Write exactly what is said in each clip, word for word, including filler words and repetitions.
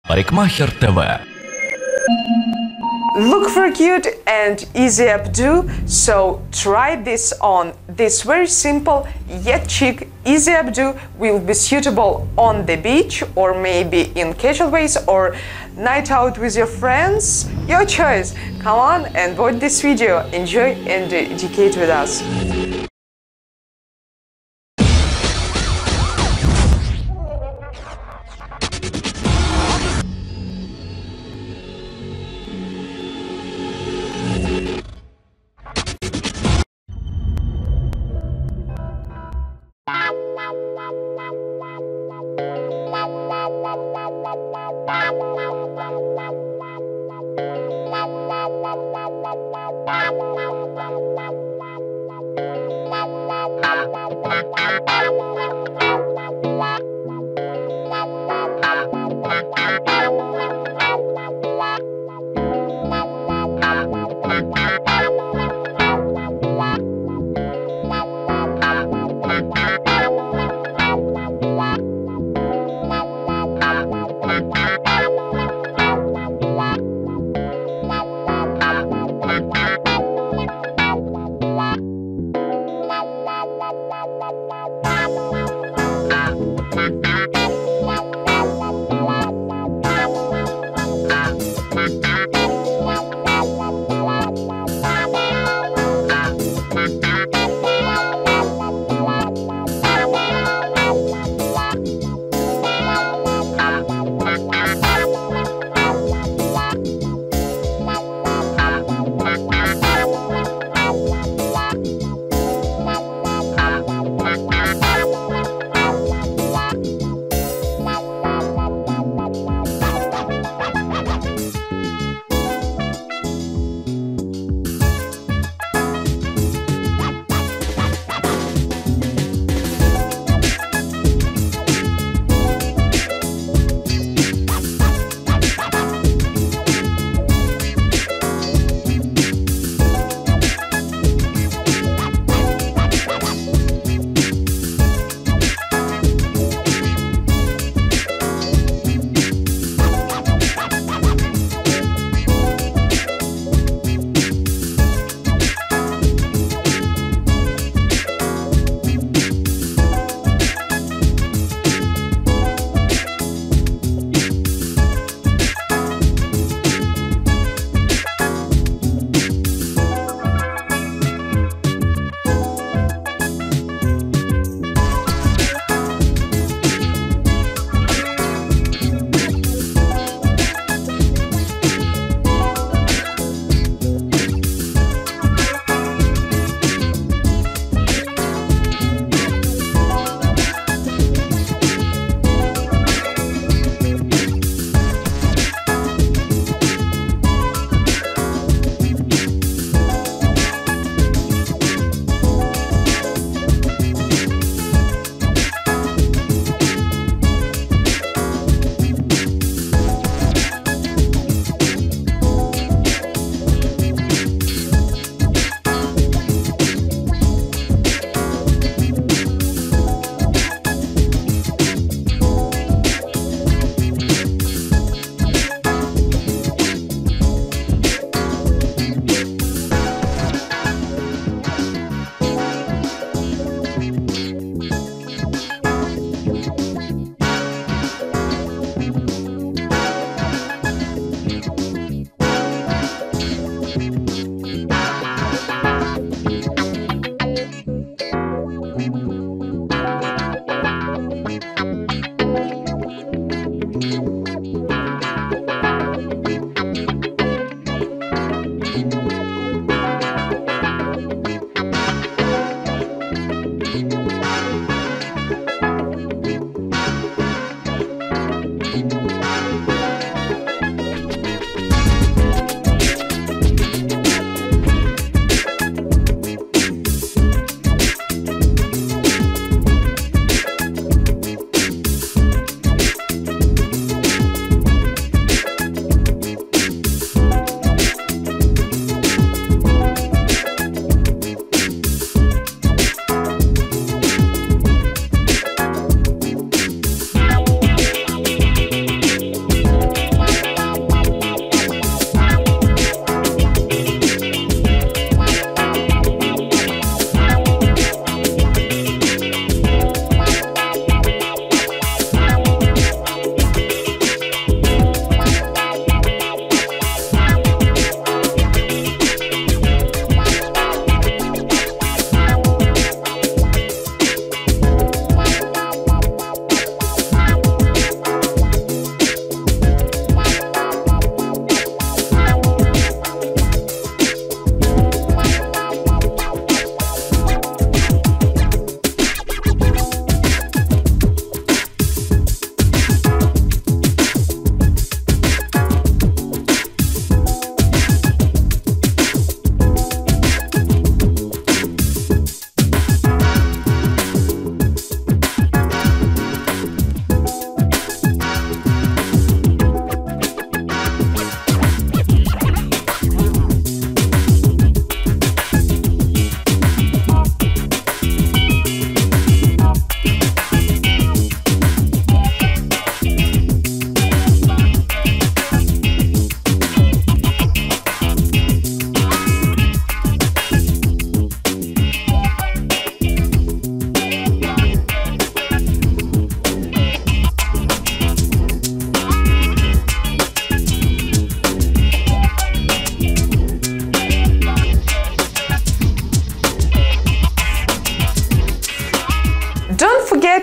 Парикмахер ТВ. Look for cute and easy updo, so try this on. This very simple yet chic easy updo will be suitable on the beach or maybe in casual ways or night out with your friends. Your choice. Come on and watch this video. Enjoy and educate with us.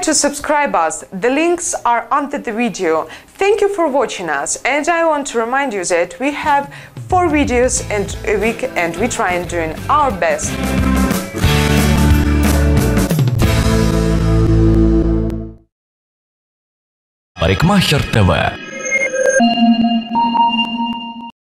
to subscribe us. The links are under the video. Thank you for watching us, and I want to remind you that we have four videos a week and we try and doing our best. Парикмахер ТВ.